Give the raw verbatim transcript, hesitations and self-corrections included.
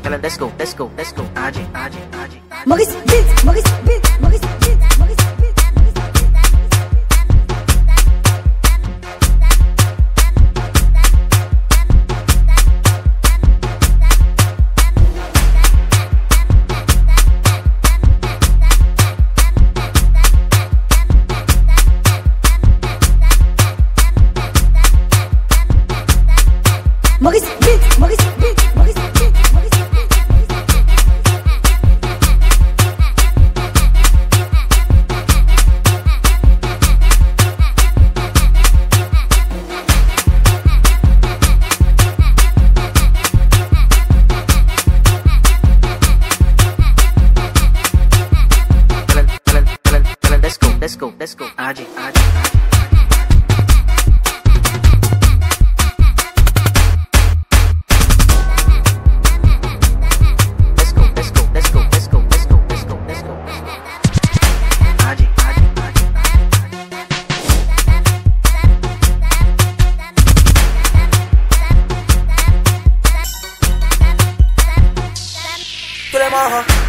चलन let's go let's go let's go आजी आजी आजी Maurice Beats, Maurice Beats, Maurice Beats, Maurice Beats, Maurice Maurice Beats, Maurice Beats, Maurice Beats, Maurice let's go let's go let's go आजी आजी let's go let's go let's go let's go let's go let's go let's go आजी आजी Tous les morts